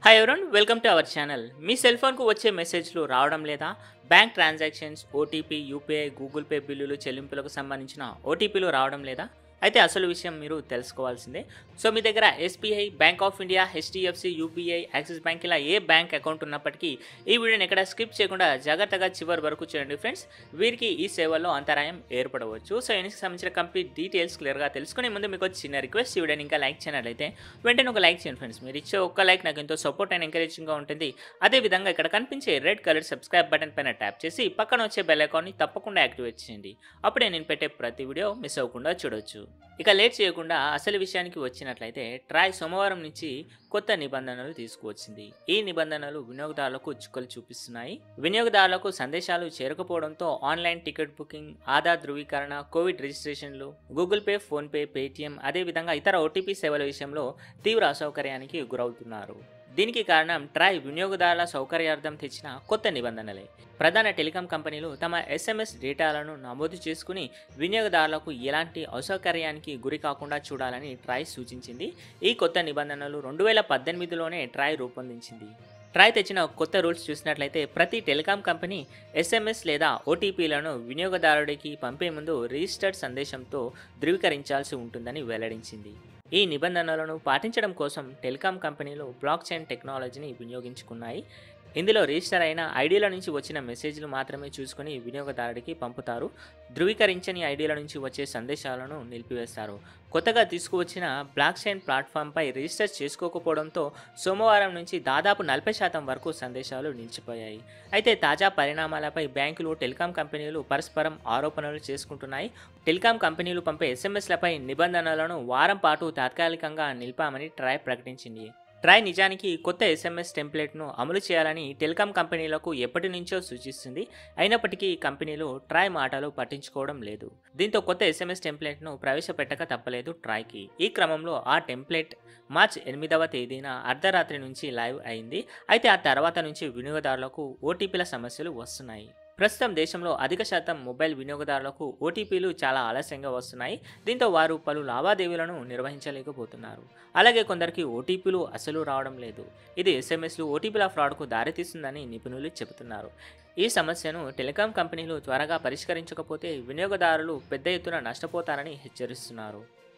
Hi everyone welcome to our channel. మీ cell ఫోన్కు వచ్చే మెసేజ్లు రావడం లేదా? Bank transactions, OTP, UPI, Google pay బిల్లులు చెల్లింపులకు సంబంధించిన ఓటీపీలు రావడం లేదా? అయితే అసలు విషయం మీరు తెలుసుకోవాల్సిందే. సో మీ దగ్గర SBI, bank of India, HDFC, UBI, axis bank ఇలా ఏ బ్యాంక్ అకౌంట్ ఉన్నప్పటికీ ఈ వీడియోని ఎక్కడ స్కిప్ చేయకుండా జాగ్రత్తగా చివరి వరకు చూడండి ఫ్రెండ్స్. వీరికి ఈ సేవల్లో అంతరాయం ఏర్పడవచ్చు. సో దీనికి సంబంధించిన కంప్లీట్ డీటెయిల్స్ క్లియర్గా తెలుసుకునే ముందు మీకు చిన్న రిక్వెస్ట్, ఈ వీడియోని ఇంకా లైక్ చేయనట్లయితే వెంటనే ఒక లైక్ చేయండి ఫ్రెండ్స్. మీరు ఇచ్చే ఒక్క లైక్ నాకు ఎంతో సపోర్ట్ అండ్ ఎంకరేజింగ్గా ఉంటుంది. అదేవిధంగా ఇక్కడ కనిపించే రెడ్ కలర్ సబ్స్క్రైబ్ బటన్ పైన ట్యాప్ చేసి పక్కన వచ్చే బెల్ ఐకాన్ని తప్పకుండా యాక్టివేట్ చేయండి. అప్పుడే నేను పెట్టే ప్రతి వీడియో మిస్ అవ్వకుండా చూడొచ్చు. ఇక లేట్ చేయకుండా అసలు విషయానికి వచ్చినట్లయితే ట్రాయ్ సోమవారం నుంచి కొత్త నిబంధనలు తీసుకువచ్చింది. ఈ నిబంధనలు వినియోగదారులకు చుక్కలు చూపిస్తున్నాయి. వినియోగదారులకు సందేశాలు చేరకపోవడంతో ఆన్లైన్ టికెట్ బుకింగ్, ఆధార్ ధృవీకరణ, కోవిడ్ రిజిస్ట్రేషన్లు, గూగుల్ పే, ఫోన్పే, పేటిఎం, అదేవిధంగా ఇతర ఓటీపీ సేవల విషయంలో తీవ్ర అసౌకర్యానికి గురవుతున్నారు. దీనికి కారణం ట్రాయ్ వినియోగదారుల సౌకర్యార్థం తెచ్చిన కొత్త నిబంధనలే. ప్రధాన టెలికాం కంపెనీలు తమ ఎస్ఎంఎస్ డేటాలను నమోదు చేసుకుని వినియోగదారులకు ఎలాంటి అసౌకర్యానికి గురి కాకుండా చూడాలని ట్రాయ్ సూచించింది. ఈ కొత్త నిబంధనలు 2018లోనే ట్రాయ్ రూపొందించింది. ట్రాయ్ తెచ్చిన కొత్త రూల్స్ చూసినట్లయితే ప్రతి టెలికాం కంపెనీ ఎస్ఎంఎస్ లేదా ఓటీపీలను వినియోగదారుడికి పంపే ముందు రిజిస్టర్డ్ సందేశంతో ధృవీకరించాల్సి ఉంటుందని వెల్లడించింది. ఈ నిబంధనలను పాటించడం కోసం టెలికాం కంపెనీలు బ్లాక్ చైన్ టెక్నాలజీని వినియోగించుకున్నాయి. ఇందులో రిజిస్టర్ అయిన ఐడీల నుంచి వచ్చిన మెసేజ్లు మాత్రమే చూసుకుని వినియోగదారుడికి పంపుతారు. ధృవీకరించని ఐడీల నుంచి వచ్చే సందేశాలను నిలిపివేస్తారు. కొత్తగా తీసుకువచ్చిన బ్లాక్ చైన్ ప్లాట్ఫామ్పై రిజిస్టర్ చేసుకోకపోవడంతో సోమవారం నుంచి దాదాపు 40% వరకు సందేశాలు నిలిచిపోయాయి. అయితే తాజా పరిణామాలపై బ్యాంకులు, టెలికాం కంపెనీలు పరస్పరం ఆరోపణలు చేసుకుంటున్నాయి. టెలికాం కంపెనీలు పంపే ఎస్ఎంఎస్లపై నిబంధనలను వారం పాటు తాత్కాలికంగా నిలిపామని ట్రాయ్ ప్రకటించింది. ట్రాయ్ నిజానికి కొత్త ఎస్ఎంఎస్ టెంప్లెట్ను అమలు చేయాలని టెలికాం కంపెనీలకు ఎప్పటి నుంచో సూచిస్తుంది. అయినప్పటికీ కంపెనీలు ట్రాయ్ మాటలు పట్టించుకోవడం లేదు. దీంతో కొత్త ఎస్ఎంఎస్ టెంప్లెట్ను ప్రవేశపెట్టక తప్పలేదు ట్రాయ్కి. ఈ క్రమంలో ఆ టెంప్లెట్ మార్చి 8వ తేదీన అర్ధరాత్రి నుంచి లైవ్ అయింది. అయితే ఆ తర్వాత నుంచి వినియోగదారులకు ఓటీపీల సమస్యలు వస్తున్నాయి. ప్రస్తుతం దేశంలో అధిక శాతం మొబైల్ వినియోగదారులకు ఓటీపీలు చాలా ఆలస్యంగా వస్తున్నాయి. దీంతో వారు పలు లావాదేవీలను నిర్వహించలేకపోతున్నారు. అలాగే కొందరికి ఓటీపీలు అసలు రావడం లేదు. ఇది ఎస్ఎంఎస్లు ఓటీపీల ఫ్రాడ్కు దారితీస్తుందని నిపుణులు చెబుతున్నారు. ఈ సమస్యను టెలికాం కంపెనీలు త్వరగా పరిష్కరించకపోతే వినియోగదారులు పెద్ద ఎత్తున నష్టపోతారని హెచ్చరిస్తున్నారు.